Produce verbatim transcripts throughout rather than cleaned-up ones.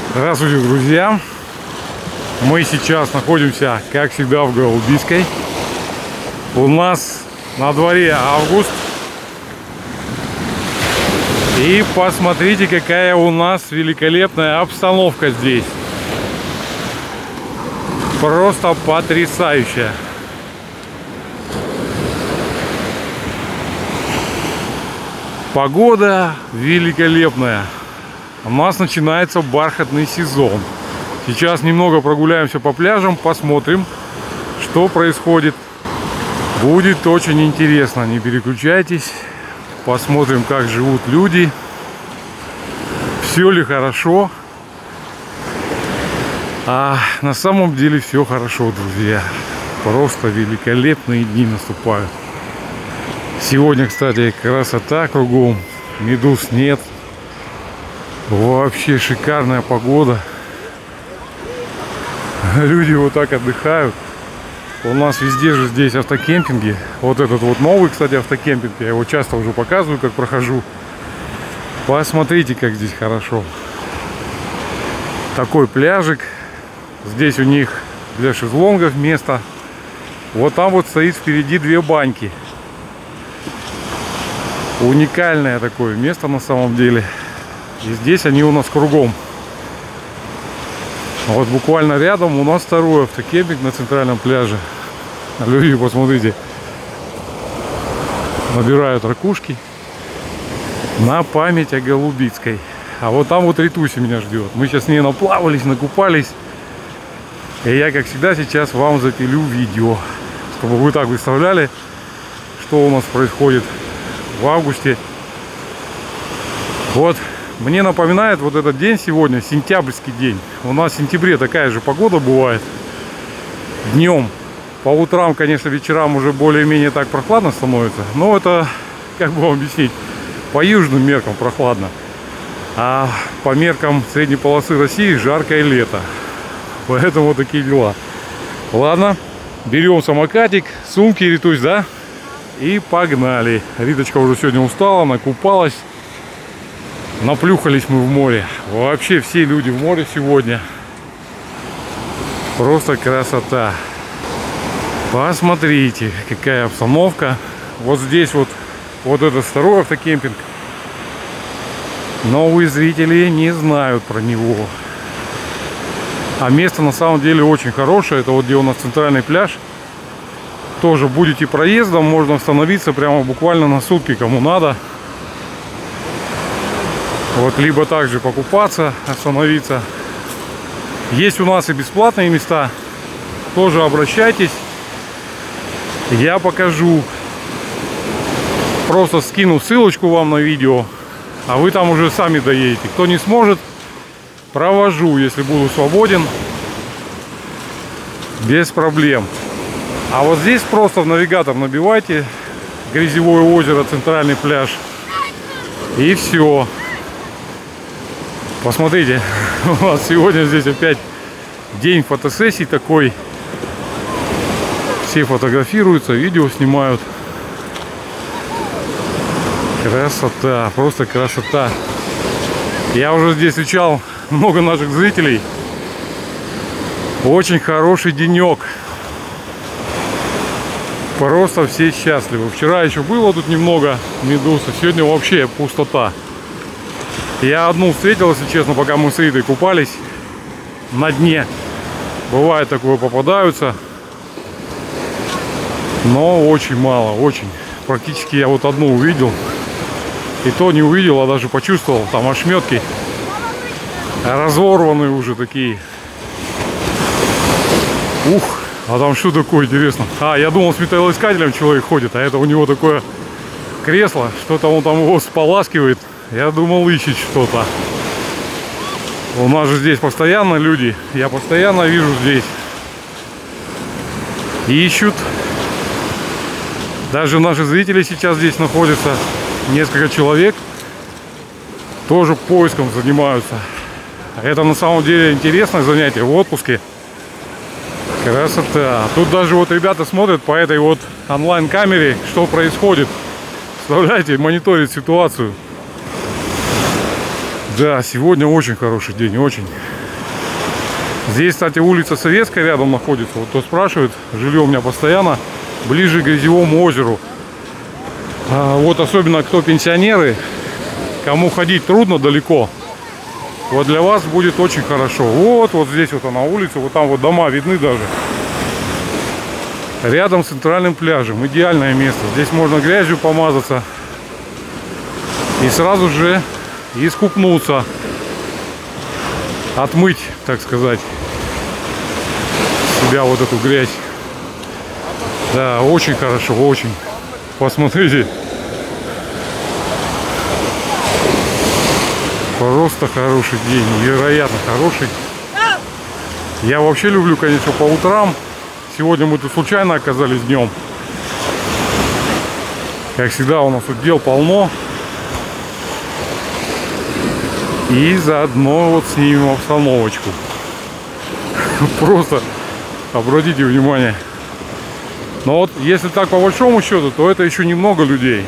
Здравствуйте, друзья! Мы сейчас находимся, как всегда, в Голубицкой. У нас на дворе август. И посмотрите, какая у нас великолепная обстановка здесь. Просто потрясающая. Погода великолепная. У нас начинается бархатный сезон. Сейчас немного прогуляемся по пляжам, посмотрим, что происходит. Будет очень интересно, не переключайтесь. Посмотрим, как живут люди. Все ли хорошо? А на самом деле все хорошо, друзья. Просто великолепные дни наступают. Сегодня, кстати, красота кругом. Медуз нет. Вообще шикарная погода. Люди вот так отдыхают. У нас везде же здесь автокемпинги. Вот этот вот новый, кстати, автокемпинг. Я его часто уже показываю, как прохожу. Посмотрите, как здесь хорошо. Такой пляжик. Здесь у них для шезлонгов место. Вот там вот стоит впереди две баньки. Уникальное такое место на самом деле. И здесь они у нас кругом. Вот буквально рядом у нас второй автокемпинг на центральном пляже. Люди, посмотрите, набирают ракушки на память о Голубицкой. А вот там вот Ритуся меня ждет. Мы сейчас с ней наплавались, накупались. И я, как всегда, сейчас вам запилю видео, чтобы вы так представляли, что у нас происходит в августе. Вот. Мне напоминает вот этот день сегодня, сентябрьский день. У нас в сентябре такая же погода бывает. Днем. По утрам, конечно, вечерам уже более-менее так прохладно становится. Но это, как бы вам объяснить, по южным меркам прохладно. А по меркам средней полосы России жаркое лето. Поэтому вот такие дела. Ладно, берем самокатик, сумки, Ритусь, да? И погнали. Риточка уже сегодня устала, накупалась. Наплюхались мы в море. Вообще все люди в море сегодня. Просто красота. Посмотрите, какая обстановка. Вот здесь вот, вот этот второй автокемпинг. Новые зрители не знают про него. А место на самом деле очень хорошее. Это вот где у нас центральный пляж. Тоже будете проездом, можно остановиться прямо буквально на сутки, кому надо. Вот, либо также покупаться, остановиться. Есть у нас и бесплатные места. Тоже обращайтесь. Я покажу. Просто скину ссылочку вам на видео. А вы там уже сами доедете. Кто не сможет, провожу, если буду свободен. Без проблем. А вот здесь просто в навигатор набивайте. Грязевое озеро, центральный пляж. И все. Посмотрите, у нас сегодня здесь опять день фотосессий такой. Все фотографируются, видео снимают. Красота, просто красота. Я уже здесь встречал много наших зрителей. Очень хороший денек. Просто все счастливы. Вчера еще было тут немного медуз, а сегодня вообще пустота. Я одну встретил, если честно, пока мы с Ритой купались на дне. Бывает такое, попадаются. Но очень мало, очень. Практически я вот одну увидел. И то не увидел, а даже почувствовал. Там ошметки разорванные уже такие. Ух, а там что такое, интересно? А, я думал, с металлоискателем человек ходит, а это у него такое кресло. Что-то он там его споласкивает. Я думал, ищет что-то. У нас же здесь постоянно люди. Я постоянно вижу здесь. Ищут. Даже наши зрители сейчас здесь находятся. Несколько человек. Тоже поиском занимаются. Это на самом деле интересное занятие в отпуске. Красота. Тут даже вот ребята смотрят по этой вот онлайн-камере, что происходит. Представляете, мониторят ситуацию. Да, сегодня очень хороший день, очень. Здесь, кстати, улица Советская рядом находится. Вот кто спрашивает, жилье у меня постоянно ближе к Грязевому озеру. А вот особенно кто пенсионеры, кому ходить трудно далеко, вот для вас будет очень хорошо. Вот, вот здесь вот она улица, вот там вот дома видны даже. Рядом с центральным пляжем. Идеальное место. Здесь можно грязью помазаться и сразу же искупнуться, отмыть, так сказать, себя вот эту грязь. Да, очень хорошо, очень. Посмотрите. Просто хороший день, невероятно хороший. Я вообще люблю, конечно, по утрам. Сегодня мы тут случайно оказались днем. Как всегда, у нас тут дел полно. И заодно вот снимем обстановочку. Просто обратите внимание. Но вот если так по большому счету, то это еще немного людей.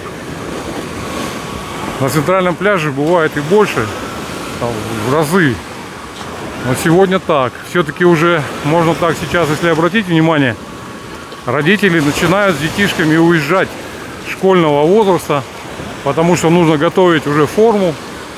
На центральном пляже бывает и больше, там, в разы. Но сегодня так. Все-таки уже можно так сейчас, если обратить внимание, родители начинают с детишками уезжать школьного возраста, потому что нужно готовить уже форму,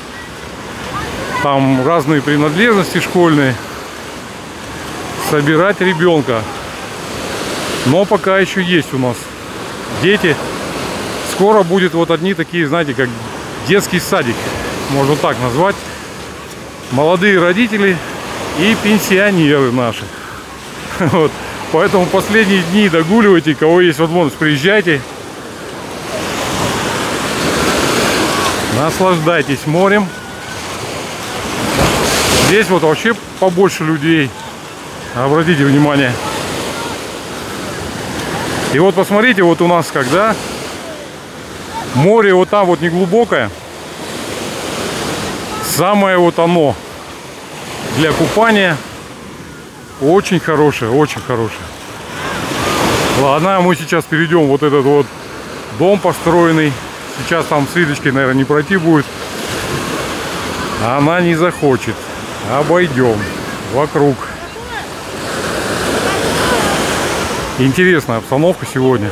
там разные принадлежности школьные, собирать ребенка. Но пока еще есть у нас дети. Скоро будет вот одни такие, знаете, как детский садик, можно так назвать. Молодые родители и пенсионеры наши. Вот. Поэтому последние дни догуливайте, кого есть возможность, приезжайте. Наслаждайтесь морем. Здесь вот вообще побольше людей. Обратите внимание. И вот посмотрите, вот у нас когда море вот там вот не глубокое, самое вот оно для купания очень хорошее, очень хорошее. Ладно, мы сейчас перейдем вот этот вот дом построенный. Сейчас там с Лидочкой, наверное, не пройти будет. Она не захочет. Обойдем вокруг. Интересная обстановка сегодня.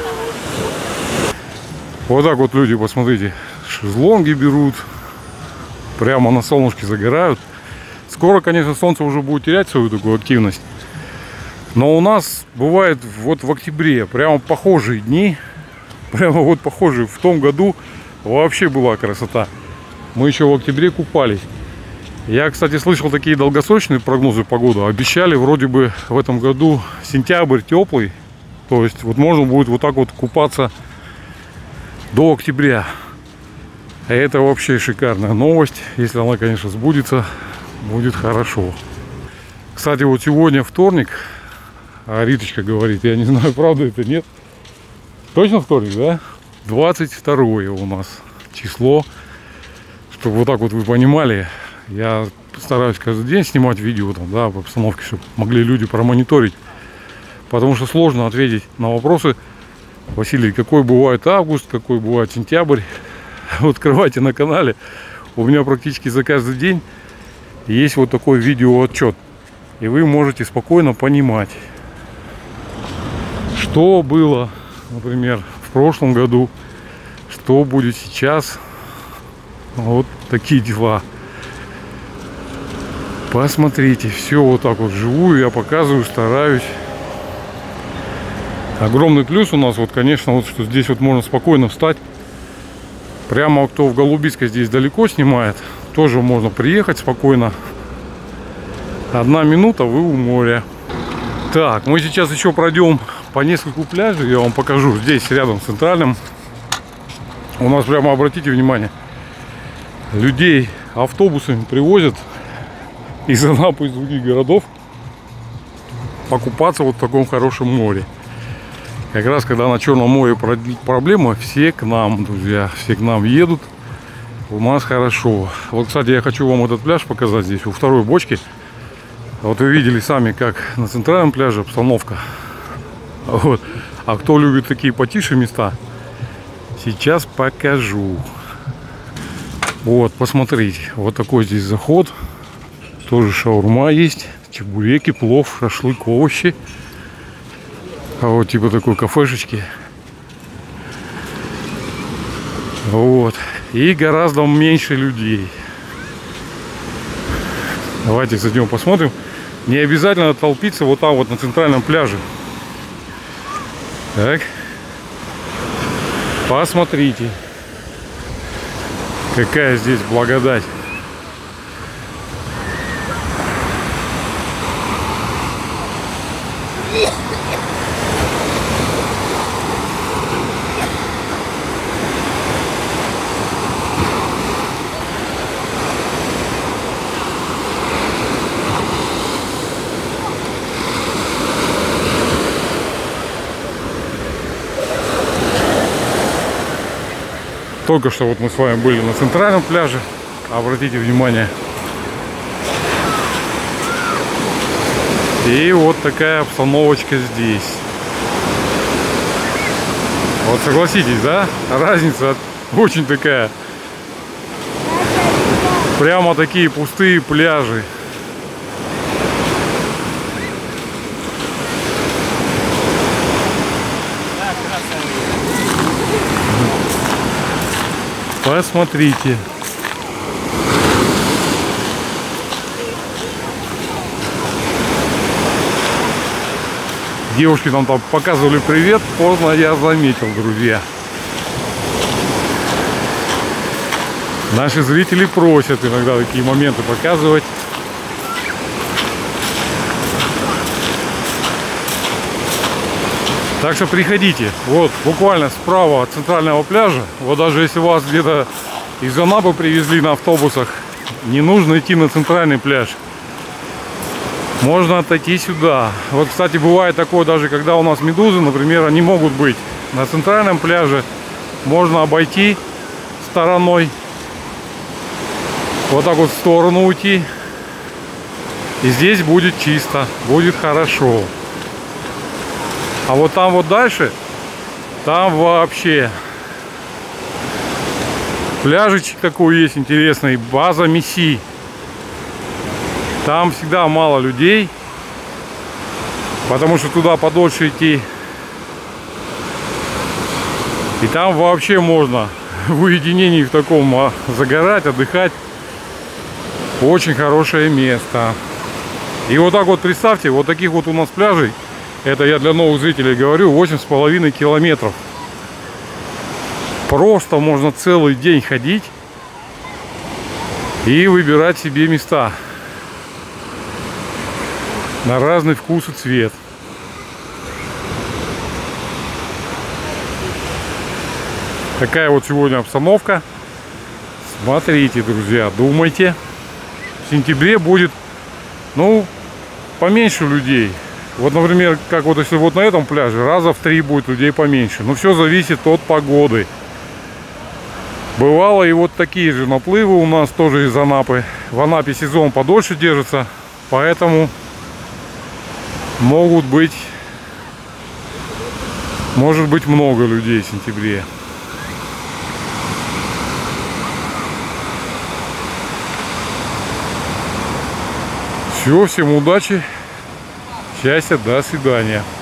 Вот так вот люди, посмотрите, шезлонги берут. Прямо на солнышке загорают. Скоро, конечно, солнце уже будет терять свою такую активность. Но у нас бывает вот в октябре прямо похожие дни. Прямо вот похожие. В том году вообще была красота. Мы еще в октябре купались. Я, кстати, слышал такие долгосрочные прогнозы погоды. Обещали вроде бы в этом году сентябрь теплый. То есть вот можно будет вот так вот купаться до октября. Это вообще шикарная новость. Если она, конечно, сбудется, будет хорошо. Кстати, вот сегодня вторник. А Риточка говорит, я не знаю, правда это, нет. Точно вторник, да? двадцать второе у нас число. Чтобы вот так вот вы понимали. Я стараюсь каждый день снимать видео там, да, в обстановке, чтобы могли люди промониторить. Потому что сложно ответить на вопросы. Василий, какой бывает август, какой бывает сентябрь. Вот открывайте на канале. У меня практически за каждый день есть вот такой видеоотчет. И вы можете спокойно понимать, что было, например, в прошлом году, что будет сейчас. Вот такие дела. Посмотрите, все вот так вот вживую я показываю, стараюсь. Огромный плюс у нас, вот, конечно, вот что здесь вот можно спокойно встать. Прямо кто в Голубицкой здесь далеко снимает, тоже можно приехать спокойно. Одна минута, вы у моря. Так, мы сейчас еще пройдем по нескольку пляжей, я вам покажу. Здесь рядом с центральным. У нас прямо, обратите внимание, людей автобусами привозят из Анапы, из других городов покупаться вот в таком хорошем море. Как раз когда на Черном море проблема, все к нам, друзья, все к нам едут. У нас хорошо. Вот, кстати, я хочу вам этот пляж показать здесь, у второй бочки. Вот вы видели сами, как на центральном пляже обстановка. Вот. А кто любит такие потише места, сейчас покажу. Вот, посмотрите, вот такой здесь заход. Тоже шаурма есть, чебуреки, плов, шашлык, овощи. А вот типа такой кафешечки. Вот. И гораздо меньше людей. Давайте зайдем посмотрим. Не обязательно толпиться вот там вот на центральном пляже. Так. Посмотрите. Какая здесь благодать. Только что вот мы с вами были на центральном пляже. Обратите внимание. И вот такая обстановочка здесь. Вот согласитесь, да? Разница очень такая. Прямо такие пустые пляжи. Посмотрите. Девушки нам там показывали привет. Поздно я заметил, друзья. Наши зрители просят иногда такие моменты показывать. Так что приходите. Вот буквально справа от центрального пляжа. Вот даже если вас где-то из Анапы привезли на автобусах, не нужно идти на центральный пляж. Можно отойти сюда. Вот, кстати, бывает такое даже, когда у нас медузы, например, они могут быть на центральном пляже. Можно обойти стороной. Вот так вот в сторону уйти. И здесь будет чисто. Будет хорошо. А вот там вот дальше, там вообще пляжечек такой есть интересный, база Месси. Там всегда мало людей, потому что туда подольше идти. И там вообще можно в уединении в таком загорать, отдыхать. Очень хорошее место. И вот так вот представьте, вот таких вот у нас пляжей. Это я для новых зрителей говорю, восемь с половиной километров. Просто можно целый день ходить и выбирать себе места на разный вкус и цвет. Такая вот сегодня обстановка. Смотрите, друзья, думайте. В сентябре будет, ну, поменьше людей. Вот, например, как вот если вот на этом пляже, раза в три будет людей поменьше. Но все зависит от погоды. Бывало и вот такие же наплывы у нас тоже из Анапы. В Анапе сезон подольше держится, поэтому могут быть, может быть много людей в сентябре. Все, всем удачи. Счастья, до свидания.